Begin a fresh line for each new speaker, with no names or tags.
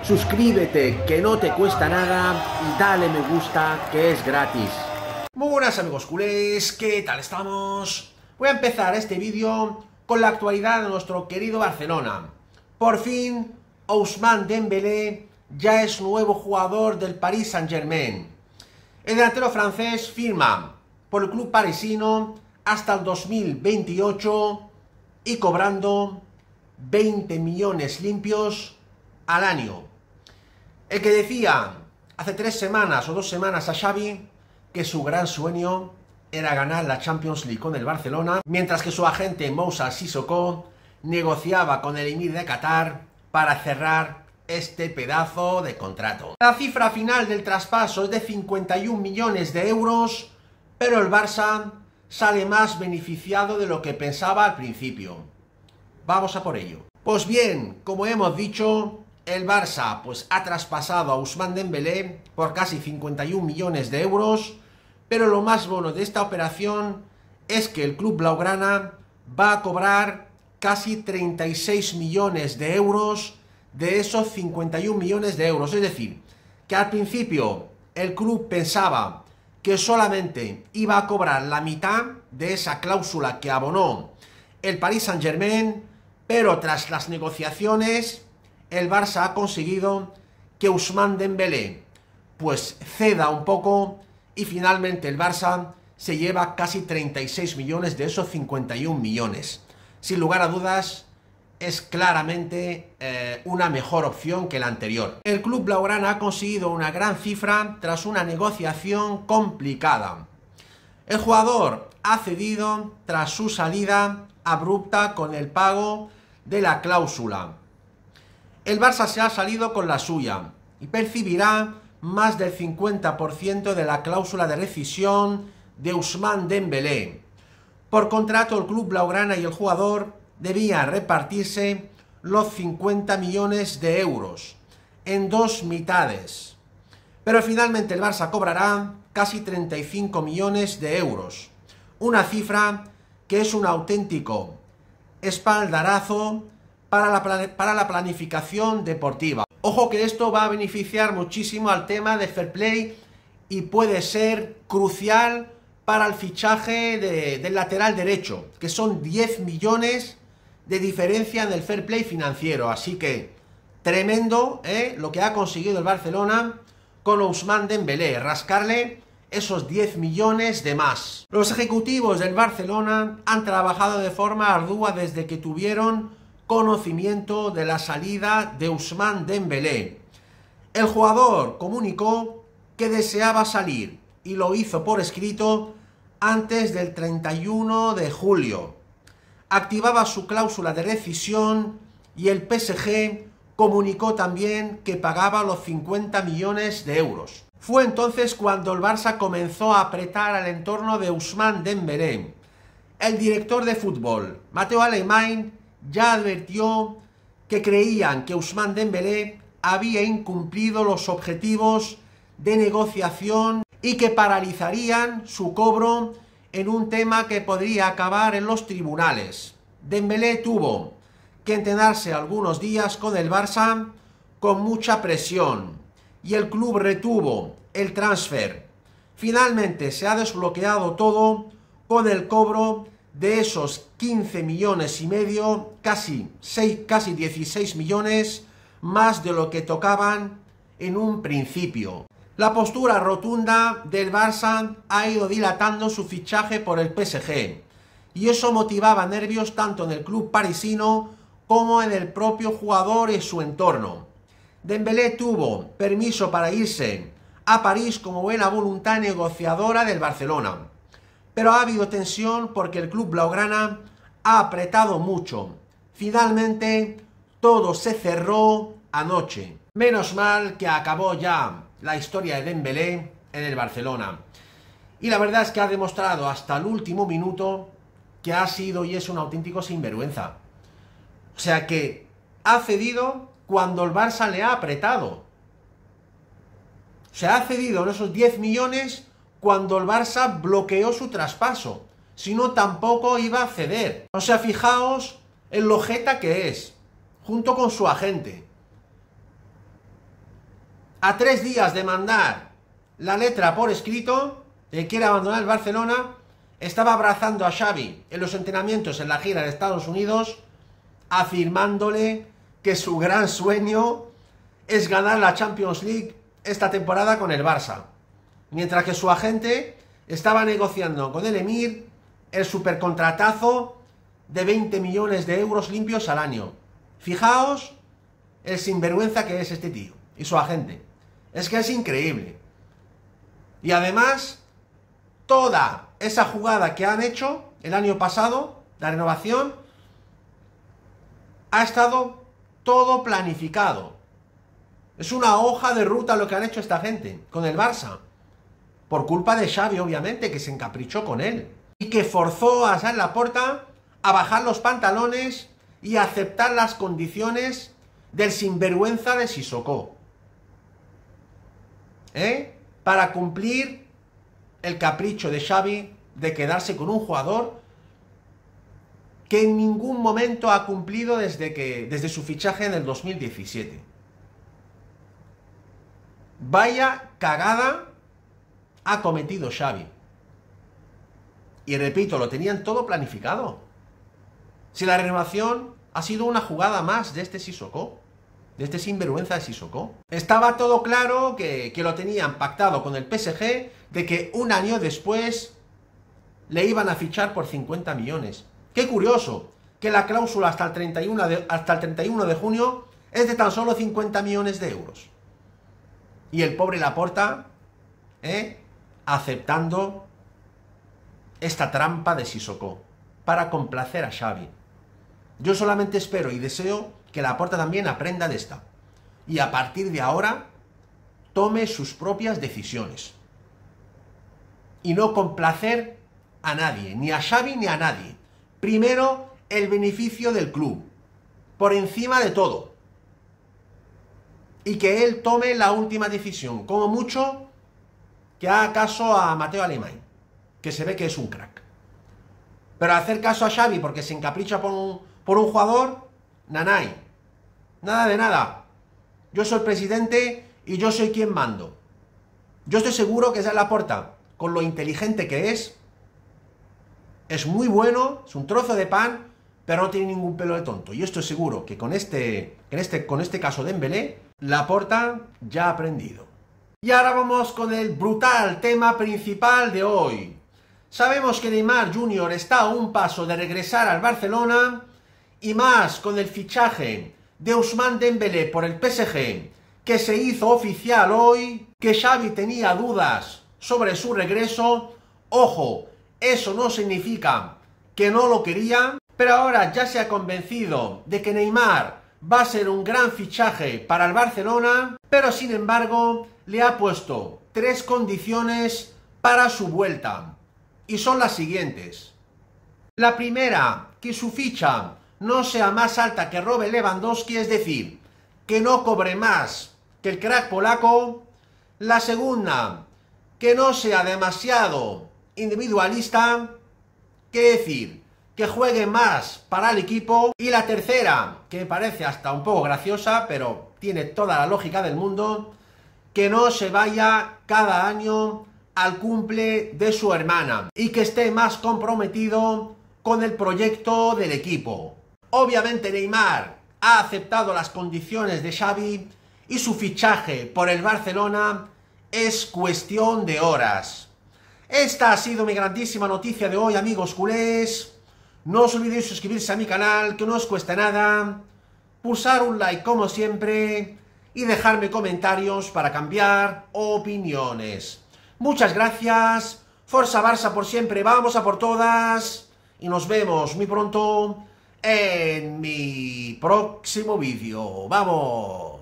Suscríbete, que no te cuesta nada, y dale me gusta, que es gratis. Muy buenas amigos culés, ¿qué tal estamos? Voy a empezar este vídeo con la actualidad de nuestro querido Barcelona. Por fin, Ousmane Dembélé ya es nuevo jugador del Paris Saint-Germain. El delantero francés firma por el club parisino hasta el 2028 y cobrando 20 millones limpios al año. El que decía hace 3 semanas o 2 semanas a Xavi que su gran sueño era ganar la Champions League con el Barcelona, mientras que su agente Moussa Sissoko negociaba con el emir de Qatar para cerrar este pedazo de contrato. La cifra final del traspaso es de 51 millones de euros, pero el Barça sale más beneficiado de lo que pensaba al principio. Vamos a por ello. Pues bien, como hemos dicho, el Barça ha traspasado a Ousmane Dembélé por casi 51 millones de euros, pero lo más bueno de esta operación es que el club blaugrana va a cobrar casi 36 millones de euros de esos 51 millones de euros. Es decir, que al principio el club pensaba que solamente iba a cobrar la mitad de esa cláusula que abonó el Paris Saint-Germain, pero tras las negociaciones el Barça ha conseguido que Ousmane Dembélé ceda un poco y finalmente el Barça se lleva casi 36 millones de esos 51 millones. Sin lugar a dudas, es claramente una mejor opción que la anterior. El club blaugrana ha conseguido una gran cifra tras una negociación complicada. El jugador ha cedido tras su salida abrupta con el pago de la cláusula. El Barça se ha salido con la suya y percibirá más del 50% de la cláusula de rescisión de Ousmane Dembélé. Por contrato, el club blaugrana y el jugador debían repartirse los 50 millones de euros en 2 mitades. Pero finalmente el Barça cobrará casi 35 millones de euros. Una cifra que es un auténtico espaldarazo para la planificación deportiva. Ojo que esto va a beneficiar muchísimo al tema de fair play y puede ser crucial para el fichaje del lateral derecho, que son 10 millones de diferencia en el fair play financiero. Así que tremendo lo que ha conseguido el Barcelona con Ousmane Dembélé, rascarle esos 10 millones de más. Los ejecutivos del Barcelona han trabajado de forma ardua desde que tuvieron conocimiento de la salida de Ousmane Dembélé. El jugador comunicó que deseaba salir y lo hizo por escrito antes del 31 de julio. Activaba su cláusula de rescisión y el PSG comunicó también que pagaba los 50 millones de euros. Fue entonces cuando el Barça comenzó a apretar al entorno de Ousmane Dembélé. El director de fútbol, Mateu Alemany, ya advirtió que creían que Ousmane Dembélé había incumplido los objetivos de negociación y que paralizarían su cobro en un tema que podría acabar en los tribunales. Dembélé tuvo que entrenarse algunos días con el Barça con mucha presión y el club retuvo el transfer. Finalmente se ha desbloqueado todo con el cobro de esos 15 millones y medio, casi 16 millones, más de lo que tocaban en un principio. La postura rotunda del Barça ha ido dilatando su fichaje por el PSG, y eso motivaba nervios tanto en el club parisino como en el propio jugador y su entorno. Dembélé tuvo permiso para irse a París como buena voluntad negociadora del Barcelona, pero ha habido tensión porque el club blaugrana ha apretado mucho. Finalmente, todo se cerró anoche. Menos mal que acabó ya la historia de Dembélé en el Barcelona. Y la verdad es que ha demostrado hasta el último minuto que ha sido y es un auténtico sinvergüenza. O sea que ha cedido cuando el Barça le ha apretado. O sea, ha cedido en esos 10 millones cuando el Barça bloqueó su traspaso. Si no, tampoco iba a ceder. O sea, fijaos en lo jeta que es, junto con su agente. a 3 días de mandar la letra por escrito de que quiere abandonar el Barcelona, estaba abrazando a Xavi en los entrenamientos en la gira de Estados Unidos, afirmándole que su gran sueño es ganar la Champions League esta temporada con el Barça, mientras que su agente estaba negociando con el Emir el supercontratazo de 20 millones de euros limpios al año. Fijaos el sinvergüenza que es este tío y su agente. Es que es increíble. Y además, toda esa jugada que han hecho el año pasado, la renovación, ha estado todo planificado. Es una hoja de ruta lo que han hecho esta gente con el Barça. Por culpa de Xavi, obviamente, que se encaprichó con él. Y que forzó a Joan Laporta a bajar los pantalones y a aceptar las condiciones del sinvergüenza de Sissoko. Para cumplir el capricho de Xavi de quedarse con un jugador que en ningún momento ha cumplido desde su fichaje en el 2017. Vaya cagada ha cometido Xavi. Y repito, lo tenían todo planificado. Si la renovación ha sido una jugada más de este Sissoko, de este sinvergüenza de Sissoko. Estaba todo claro que lo tenían pactado con el PSG, de que un año después le iban a fichar por 50 millones. Qué curioso, que la cláusula hasta el 31 de junio es de tan solo 50 millones de euros. Y el pobre Laporta, aceptando esta trampa de Sissoko para complacer a Xavi. Yo solamente espero y deseo que Laporta también aprenda de esta y a partir de ahora tome sus propias decisiones y no complacer a nadie, ni a Xavi ni a nadie. Primero el beneficio del club por encima de todo y que él tome la última decisión, como mucho que haga caso a Mateu Alemany, que se ve que es un crack. Pero hacer caso a Xavi porque se encapricha por un jugador, nanay. Nada de nada. Yo soy el presidente y yo soy quien mando. Yo estoy seguro que Joan Laporta, con lo inteligente que es muy bueno, es un trozo de pan, pero no tiene ningún pelo de tonto. Y estoy seguro que con este caso de Dembélé, Laporta ya ha aprendido. Y ahora vamos con el brutal tema principal de hoy. Sabemos que Neymar Jr. está a un paso de regresar al Barcelona y más con el fichaje de Ousmane Dembélé por el PSG que se hizo oficial hoy, que Xavi tenía dudas sobre su regreso. Ojo, eso no significa que no lo quería, pero ahora ya se ha convencido de que Neymar va a ser un gran fichaje para el Barcelona, pero sin embargo le ha puesto 3 condiciones para su vuelta. Y son las siguientes. La primera, que su ficha no sea más alta que Robert Lewandowski, es decir, que no cobre más que el crack polaco. La segunda, que no sea demasiado individualista, que decir, que juegue más para el equipo. Y la tercera, que me parece hasta un poco graciosa, pero tiene toda la lógica del mundo, que no se vaya cada año al cumple de su hermana y que esté más comprometido con el proyecto del equipo. Obviamente Neymar ha aceptado las condiciones de Xavi y su fichaje por el Barcelona es cuestión de horas. Esta ha sido mi grandísima noticia de hoy, amigos culés. No os olvidéis suscribirse a mi canal, que no os cuesta nada, pulsar un like como siempre y dejarme comentarios para cambiar opiniones. Muchas gracias, Forza Barça por siempre, vamos a por todas y nos vemos muy pronto en mi próximo vídeo. ¡Vamos!